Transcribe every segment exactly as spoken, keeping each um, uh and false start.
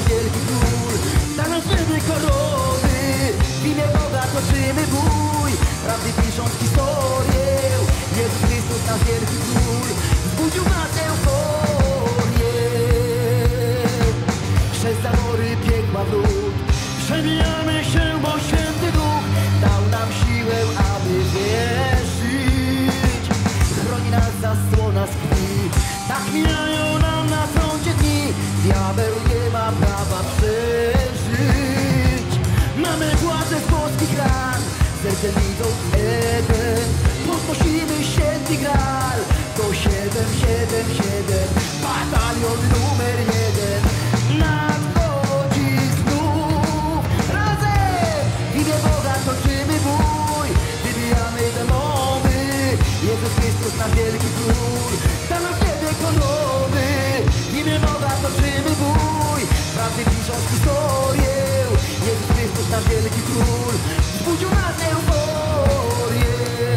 wielki król. Dla nas wtedy korony, w imię Boga toczymy bój. Prawdy pisząc historię, Jezus Chrystus, nasz wielki król, wzbudził nas euforię. Przez zawory piekła wrót przebijamy się, bo Święty Duch dał nam siłę, aby wierzyć. Chroni nas zasłona z krwi, tak mijają nam na froncie dni. Diabeł nie ma prawa przeżyć. Mamy władzę z boskich ran, sercem widzą Eden. Podnosimy święty gral, to siedem, siedem, siedem, batalion numer jeden. Nadchodzi znów, razem w imię Boga toczymy bój. Wybijamy demony, Jezus Chrystus, nasz wielki król, da nam niebie korony. W imię Boga toczymy bój, prawdy pisząc historię, Jezus Chrystus, nasz wielki król, wzbudził nas euforię.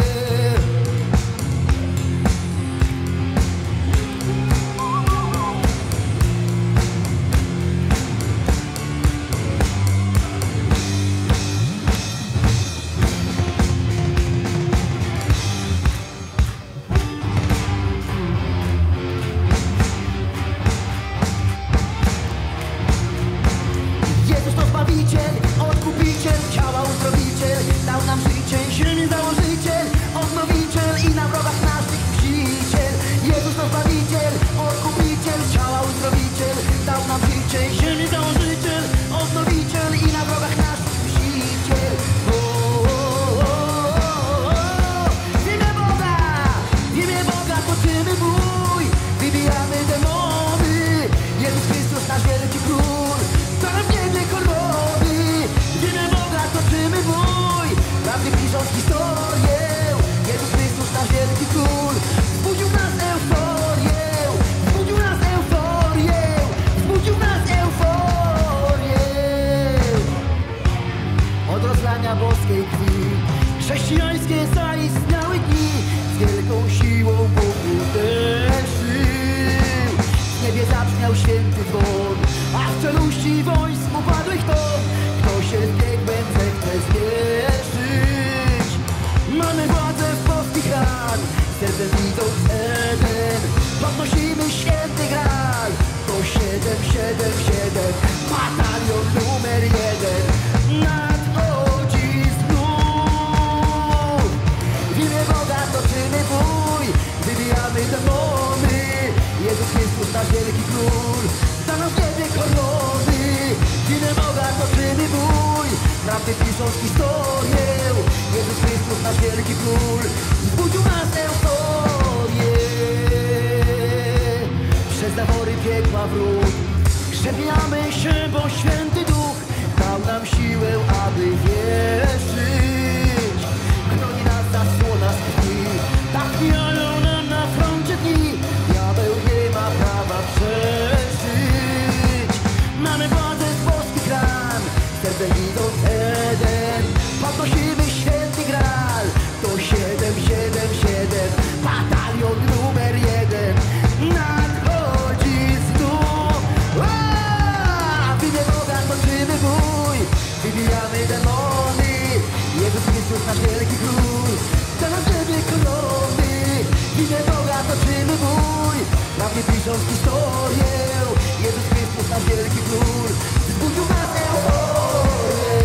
Odkupiciel, ciała uzdrowiciel, dał nam życie, ziemi założyciel, odnowiciel i na wrogach naszych mściciel. Jezus nasz Zbawiciel, odkupiciel, ciała uzdrowiciel, dał nam życie, ziemi założyciel, odnowiciel i na wrogach naszych mściciel. O, o, o, o, o. W imię Boga, w imię Boga toczymy bój, wybijamy demony, Jezus Chrystus, nasz wielki król, da nam niebie korony. W imię Boga toczymy bój, prawdy pisząc historię, Jezus Chrystus, nasz wielki król, wzbudził nas euforię, wzbudził nas euforię, wzbudził nas euforię. Od rozlania boskiej krwi chrześcijańskie zaistniały dni, z wielką siłą Bóg uderzył. W niebie zabrzmiał święty dzwon, a w czeluści wojsk upadłych ton, kto się z biegłym zechce zmierzyć. Mamy władzę w boskich ran, sercem widząc Eden. Podnosimy święty gral, to siedem, siedem, siedem, batalion numer jeden. Nadchodzi znów, w imię Boga toczymy bój, wybijamy demony, Jezus Chrystus, nasz wielki król, da nam w niebie korony. W imię Boga toczymy bój, prawdy pisząc historię, Jezus Chrystus, nasz wielki król, wzbudził nas euforię. Przez zawory piekła wrót przebijamy się, bo Święty Duch dał nam siłę, aby wierzyć. Chroni nas zasłona z krwi, tak mijają nam na froncie dni. Diabeł nie ma prawa przeżyć. Mamy władzę z boskich ran, sercem widząc Eden. Podnosimy święty gral, to siedem, siedem, siedem, batalion numer jeden. Nadchodzi znów, aaa! W imię Boga toczymy bój, wybijamy demony, Jezus Chrystus, nasz wielki król, da nam niebie korony. W imię Boga toczymy bój, prawdy pisząc historię, Jezus Chrystus, nasz wielki król, wzbudził nas euforię.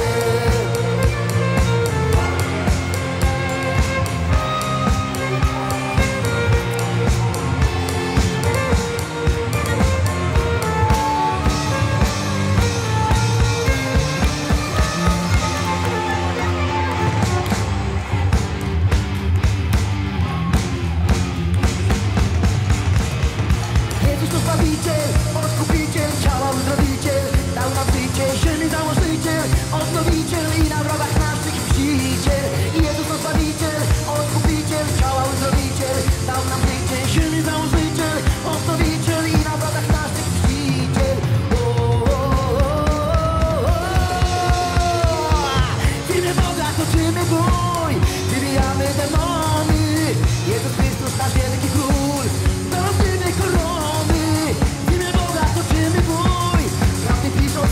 Jezus to Zbawiciel, odkupiciel, ciała uzdrowiciel, dał nam życie, ziemi założyciel, odnowiciel i na wrogach naszych mściciel. Jezus to Zbawiciel, odkupiciel, ciała uzdrowiciel, dał nam życie, ziemi założyciel, odnowiciel i na wrogach naszych mściciel. O, o, o, o, o. W imię Boga toczymy bój, wybijamy demony, Jezus Chrystus, nasz wielki król, da nam niebie korony. W imię Boga toczymy bój, prawdy piszą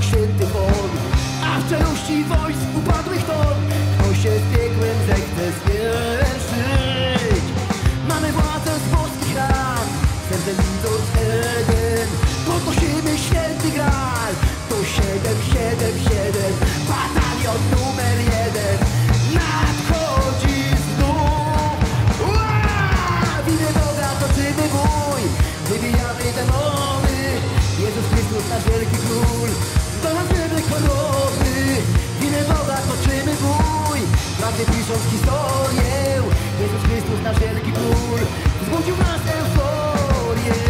święty won, a w czeluści wojsk upadłych ton, kto się z piekłem zechce zmierzyć. Mamy władzę z boskich ran, sercem widząc Eden, podnosimy święty gral. To siedem, siedem, siedem, batalion numer jeden nadchodzi znów. Uaa! W imię Boga toczymy bój, wybijamy demony. Jezus Chrystus, nasz wielki król, do nas wiemy korony. W imię Boga toczymy bój, prawdy pisząc historię. Jezus Chrystus, nasz wielki król, wzbudził w nas euforię.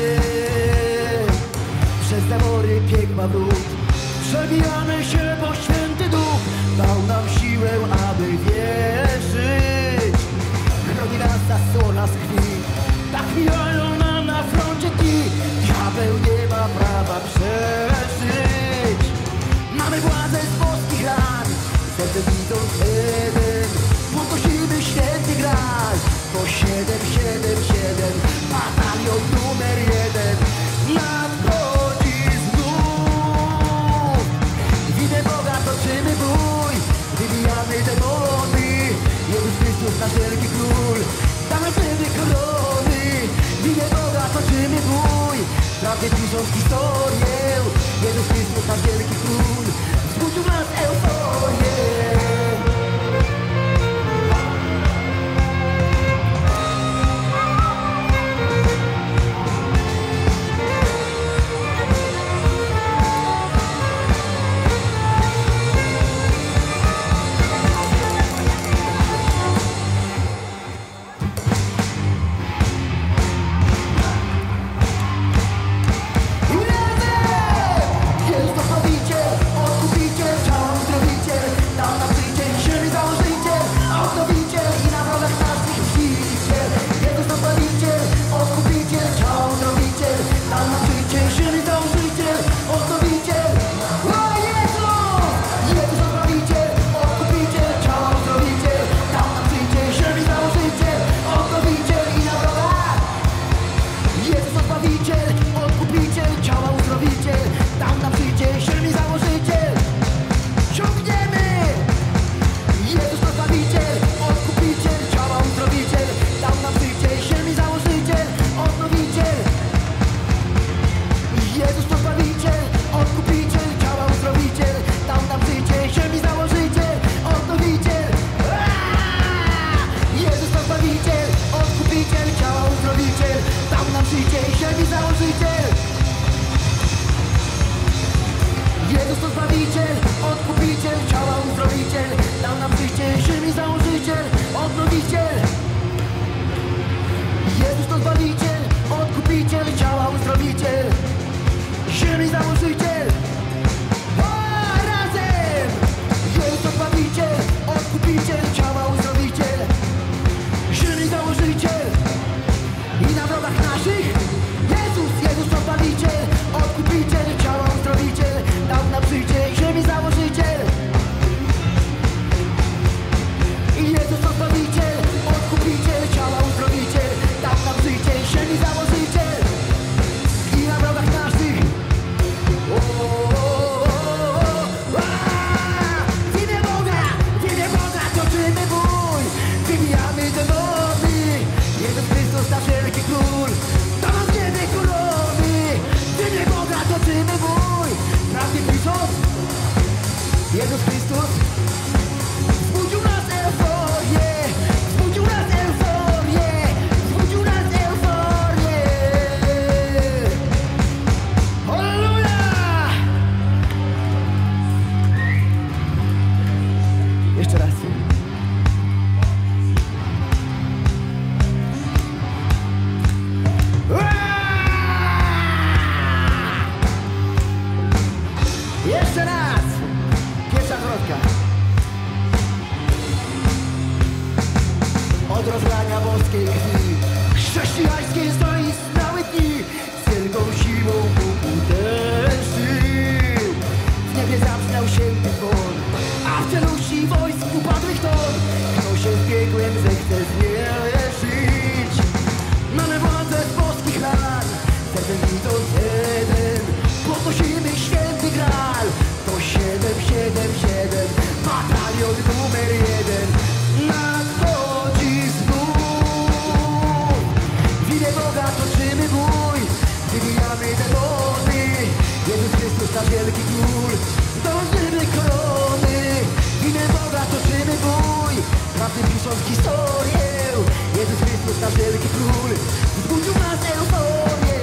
Przez zawory piekła wrót przebijamy się, bo święty duch dał nam siłę, aby wierzyć. Chroni nas, zasłon nas krwi, tak mijają nam na froncie dni. Diabeł nie ma prawa przeżyć. Mamy władzę z boskich ran, serce widząc Eden, podnosimy święty gral. To siedem, siedem, siedem, batalion numer jeden nadchodzi znów. W imię Boga toczymy bój, wybijamy demony. Jezus Chrystus, nasz wielki król, da nam wtedy korony. W imię Boga toczymy bój, prawdy pisząc historię. Jezus Chrystus, nasz wielki król, wzbudził w nas euforię. Jezus Chrystus wzbudził nas euforię, wzbudził nas euforię, wzbudził nas euforię. Halleluja! Jeszcze raz. Jeszcze raz! Pierwsza zwrotka. Od rozlania boskiej krwi chrześcijańskie zaistniały dni, z wielką siłą Bóg uderzył. W niebie zabrzmiał święty dzwon, a w czeluści wojsk upadłych ton, kto się z biegłym zechce zmierzyć. Mamy władzę z boskich ran, sercem widząc jeden, podnosimy święty gral. wielki król. Dążymy korony, w imię Boga toczymy bój. Prawdy pisząc historię, Jezus Chrystus nasz wielki król. Wzbudził nas euforię.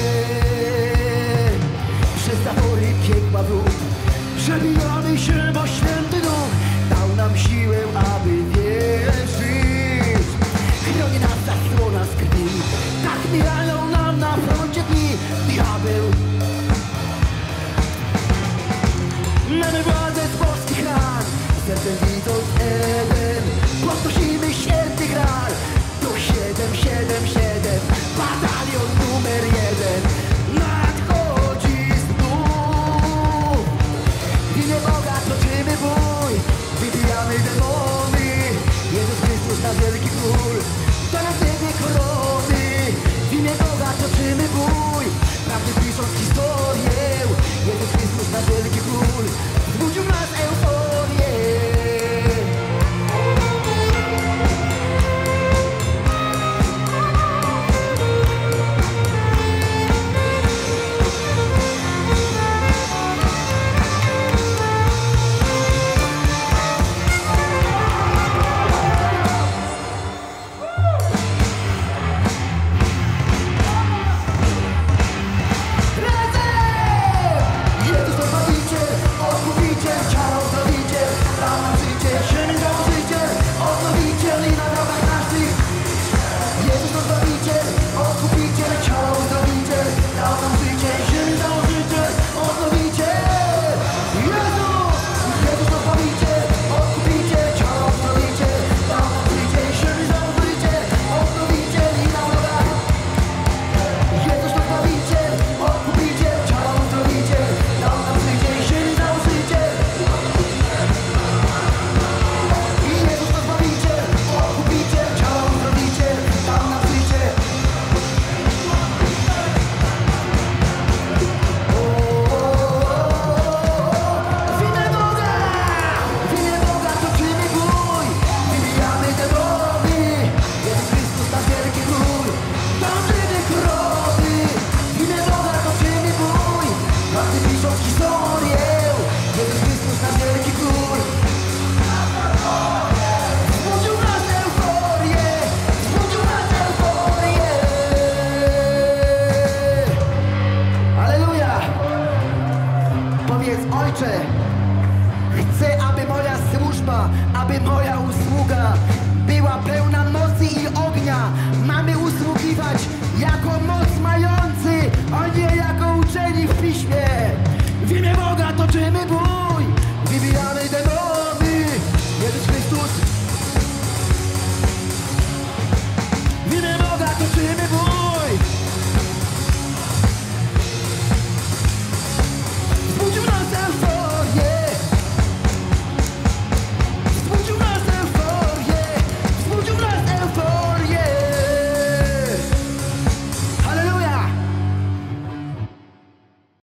Przez zapory piekła wróg przebijamy się, bo święty duch dał nam siłę, aby wierzyć. Chroni nas zasłona z krwi, tak mijają nam na froncie dni. Diabeł, mamy władzę z boskich ran, sercem widząc Eden, podnosimy święty gral. To siedem, siedem, siedem, batalion numer jeden nadchodzi znów. W imię Boga toczymy bój, wybijamy demony. Jezus Chrystus nasz wielki król, to nas niebie korony. W imię Boga toczymy bój, prawdy pisząc historię. Jezus Chrystus nasz wielki król, wzbudził nas euforię. Powiedz: Ojcze,